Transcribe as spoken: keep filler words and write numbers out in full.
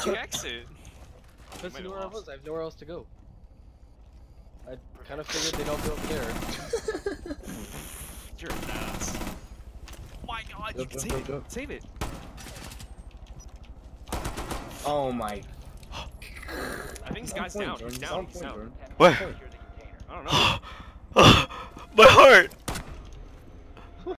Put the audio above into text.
Where'd you exit? Because you know where I was. I have nowhere else to go. I kind of figured they'd all be over there. You're nuts. Oh my god, you Go, can go, save go, it. go. Save it. Oh my. I think this guy's down. He's down. He's down. Where? I don't know. My heart!